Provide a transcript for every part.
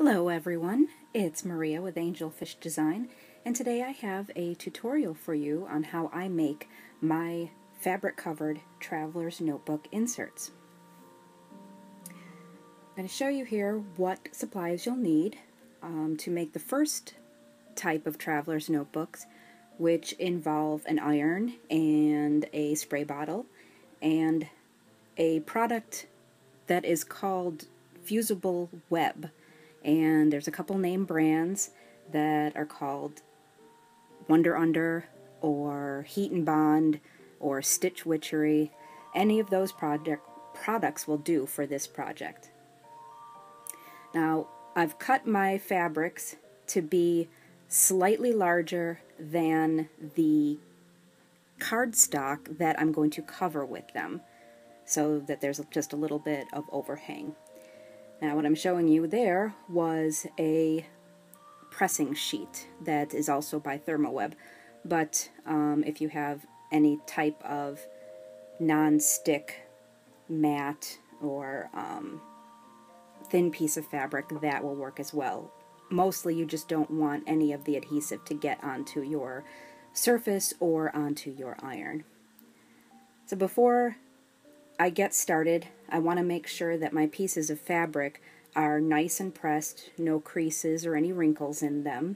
Hello everyone, it's Maria with Angelfish Design, and today I have a tutorial for you on how I make my fabric-covered traveler's notebook inserts. I'm going to show you here what supplies you'll need to make the first type of traveler's notebooks, which involve an iron and a spray bottle and a product that is called fusible web. And there's a couple name brands that are called WonderUnder or Heat and Bond or Stitch Witchery. Any of those products will do for this project. Now, I've cut my fabrics to be slightly larger than the cardstock that I'm going to cover with them, so that there's just a little bit of overhang. Now what I'm showing you there was a pressing sheet that is also by Thermoweb, but if you have any type of non-stick mat or thin piece of fabric, that will work as well. Mostly you just don't want any of the adhesive to get onto your surface or onto your iron. So before I get started, I want to make sure that my pieces of fabric are nice and pressed, no creases or any wrinkles in them.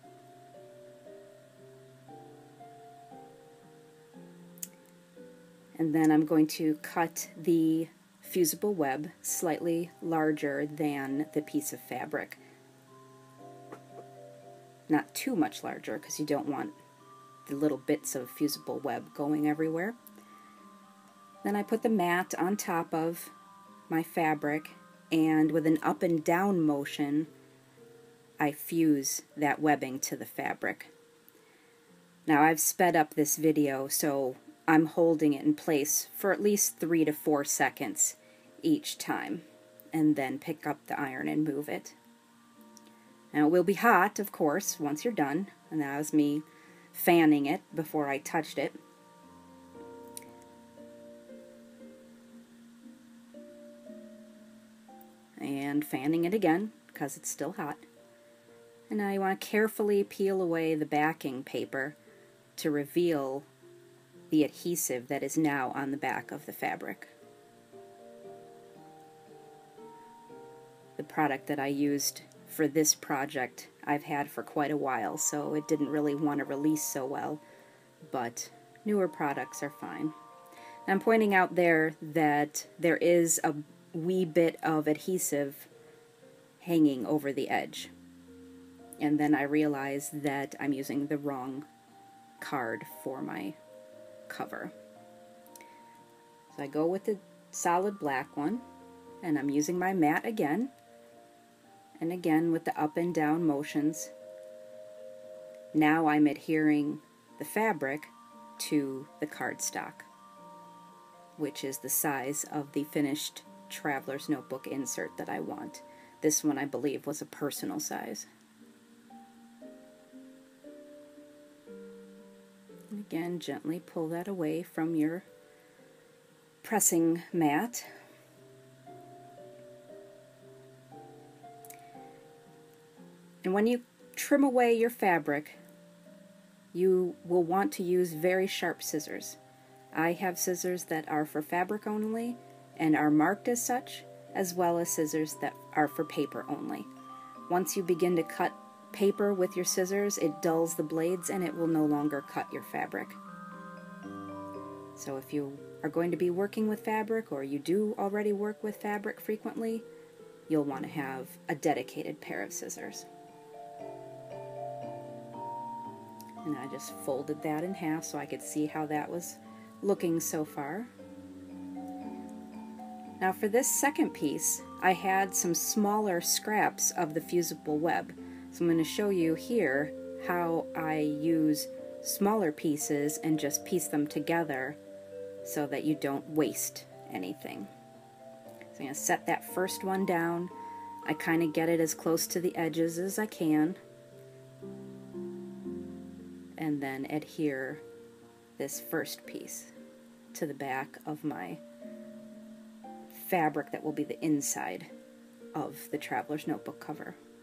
And then I'm going to cut the fusible web slightly larger than the piece of fabric. Not too much larger, because you don't want the little bits of fusible web going everywhere. Then I put the mat on top of my fabric, and with an up and down motion I fuse that webbing to the fabric. Now I've sped up this video, so I'm holding it in place for at least 3 to 4 seconds each time, and then pick up the iron and move it. Now it will be hot, of course, once you're done, and that was me fanning it before I touched it. And fanning it again because it's still hot. And now you want to carefully peel away the backing paper to reveal the adhesive that is now on the back of the fabric. The product that I used for this project I've had for quite a while, so it didn't really want to release so well, but newer products are fine. I'm pointing out there that there is a wee bit of adhesive hanging over the edge, and then I realize that I'm using the wrong card for my cover. So I go with the solid black one, and I'm using my mat again, and again with the up and down motions. Now I'm adhering the fabric to the cardstock, which is the size of the finished traveler's notebook insert that I want. This one I believe was a personal size. And again, gently pull that away from your pressing mat. And when you trim away your fabric, you will want to use very sharp scissors. I have scissors that are for fabric only and are marked as such, as well as scissors that are for paper only. Once you begin to cut paper with your scissors, it dulls the blades and it will no longer cut your fabric. So if you are going to be working with fabric, or you do already work with fabric frequently, you'll want to have a dedicated pair of scissors. And I just folded that in half so I could see how that was looking so far. Now for this second piece, I had some smaller scraps of the fusible web. So I'm going to show you here how I use smaller pieces and just piece them together so that you don't waste anything. So I'm going to set that first one down. I kind of get it as close to the edges as I can, and then adhere this first piece to the back of my fabric that will be the inside of the traveler's notebook cover.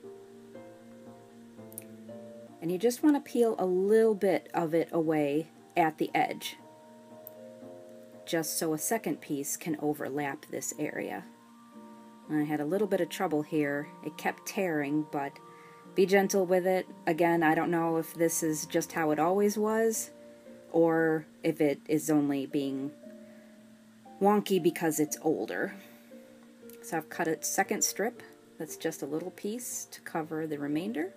And you just want to peel a little bit of it away at the edge, just so a second piece can overlap this area. I had a little bit of trouble here. It kept tearing, but be gentle with it. Again, I don't know if this is just how it always was, or if it is only being wonky because it's older. So I've cut a second strip. That's just a little piece to cover the remainder.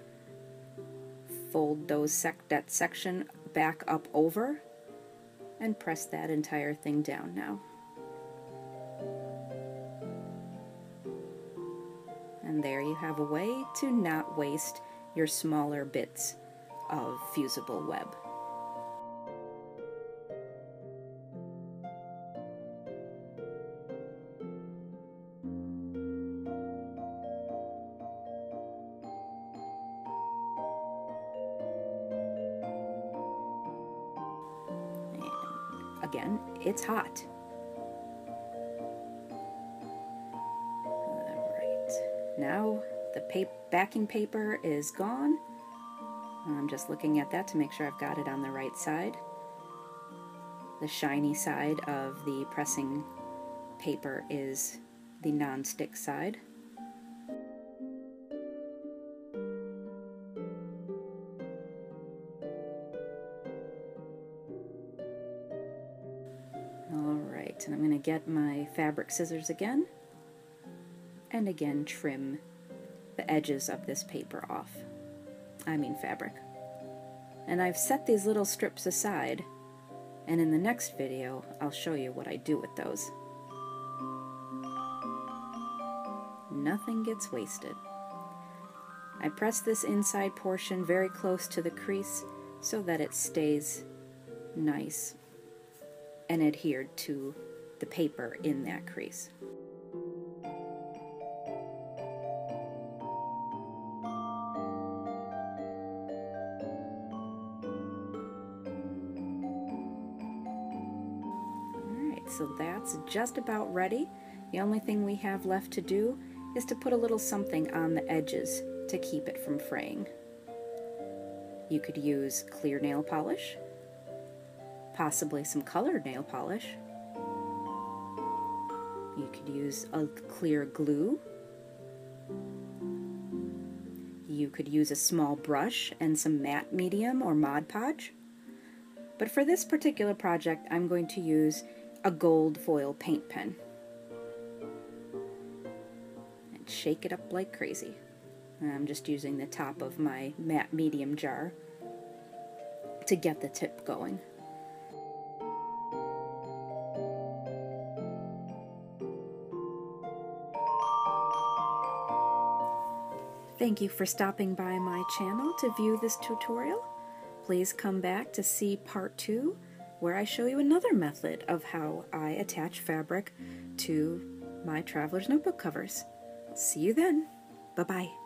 Fold that section back up over and press that entire thing down now. And there you have a way to not waste your smaller bits of fusible web. Again, it's hot. Alright, now the backing paper is gone. I'm just looking at that to make sure I've got it on the right side. The shiny side of the pressing paper is the non-stick side. Alright, and I'm going to get my fabric scissors again, and again trim the edges of this paper off. Fabric. And I've set these little strips aside, and in the next video I'll show you what I do with those. Nothing gets wasted. I press this inside portion very close to the crease so that it stays nice and adhered to the paper in that crease. Alright, so that's just about ready. The only thing we have left to do is to put a little something on the edges to keep it from fraying. You could use clear nail polish, possibly some colored nail polish. You could use a clear glue. You could use a small brush and some matte medium or ModPoge. But for this particular project, I'm going to use a gold foil paint pen. And shake it up like crazy. And I'm just using the top of my matte medium jar to get the tip going. Thank you for stopping by my channel to view this tutorial. Please come back to see part 2, where I show you another method of how I attach fabric to my traveler's notebook covers. See you then. Bye-bye.